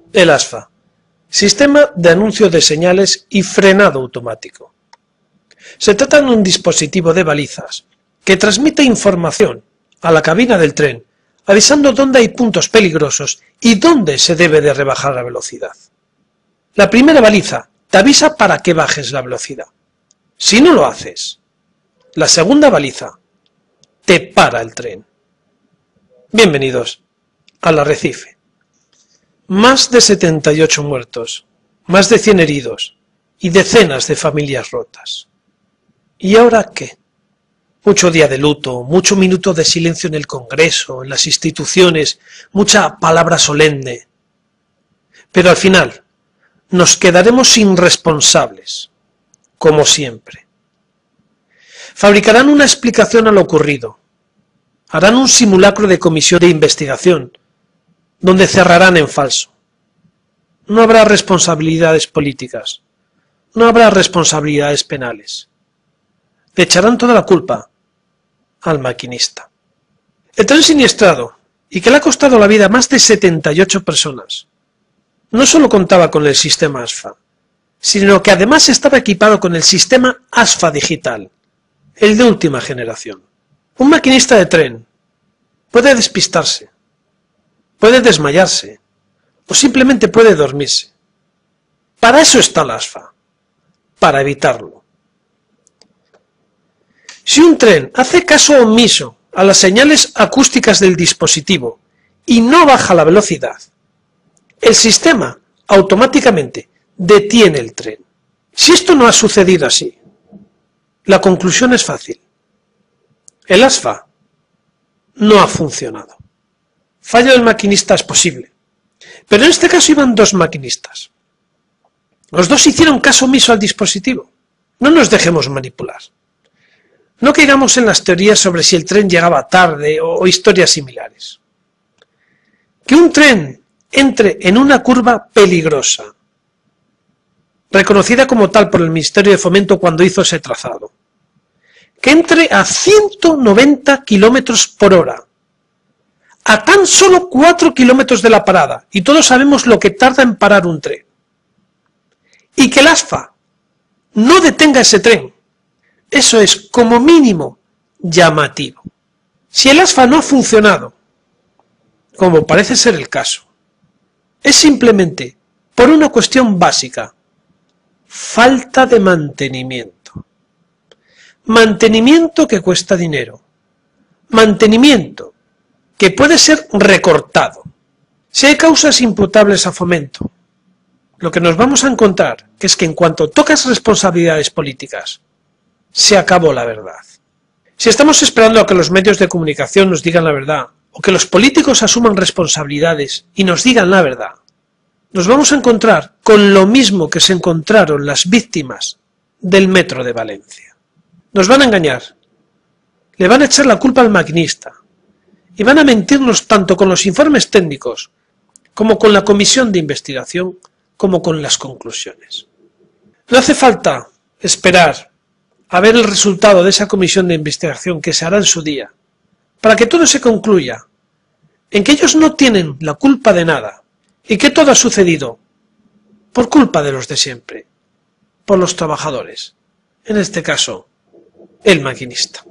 El ASFA, Sistema de Anuncio de Señales y Frenado Automático. Se trata de un dispositivo de balizas que transmite información a la cabina del tren, avisando dónde hay puntos peligrosos y dónde se debe de rebajar la velocidad. La primera baliza te avisa para que bajes la velocidad. Si no lo haces, la segunda baliza te para el tren. Bienvenidos al arrecife. Más de 78 muertos, más de 100 heridos y decenas de familias rotas. ¿Y ahora qué? Mucho día de luto, mucho minuto de silencio en el Congreso, en las instituciones, mucha palabra solemne. Pero al final nos quedaremos irresponsables, como siempre. Fabricarán una explicación a lo ocurrido. Harán un simulacro de comisión de investigación, donde cerrarán en falso. No habrá responsabilidades políticas, no habrá responsabilidades penales. Le echarán toda la culpa al maquinista. El tren siniestrado, y que le ha costado la vida a más de 78 personas, no solo contaba con el sistema ASFA, sino que además estaba equipado con el sistema ASFA digital, el de última generación. Un maquinista de tren puede despistarse, puede desmayarse o simplemente puede dormirse. Para eso está el ASFA, para evitarlo. Si un tren hace caso omiso a las señales acústicas del dispositivo y no baja la velocidad, el sistema automáticamente detiene el tren. Si esto no ha sucedido así, la conclusión es fácil. El ASFA no ha funcionado. Fallo del maquinista es posible, pero en este caso iban dos maquinistas. Los dos hicieron caso omiso al dispositivo. No nos dejemos manipular. No caigamos en las teorías sobre si el tren llegaba tarde o historias similares. Que un tren entre en una curva peligrosa, reconocida como tal por el Ministerio de Fomento cuando hizo ese trazado, que entre a 190 km por hora, a tan solo 4 kilómetros de la parada, y todos sabemos lo que tarda en parar un tren, y que el ASFA no detenga ese tren, eso es como mínimo llamativo. Si el ASFA no ha funcionado, como parece ser el caso, es simplemente por una cuestión básica: falta de mantenimiento. Mantenimiento que cuesta dinero. Mantenimiento que puede ser recortado. Si hay causas imputables a Fomento, lo que nos vamos a encontrar es que en cuanto tocas responsabilidades políticas, se acabó la verdad. Si estamos esperando a que los medios de comunicación nos digan la verdad, o que los políticos asuman responsabilidades y nos digan la verdad, nos vamos a encontrar con lo mismo que se encontraron las víctimas del metro de Valencia. Nos van a engañar, le van a echar la culpa al maquinista y van a mentirnos tanto con los informes técnicos como con la comisión de investigación como con las conclusiones. No hace falta esperar a ver el resultado de esa comisión de investigación que se hará en su día para que todo se concluya en que ellos no tienen la culpa de nada y que todo ha sucedido por culpa de los de siempre, por los trabajadores, en este caso, el maquinista.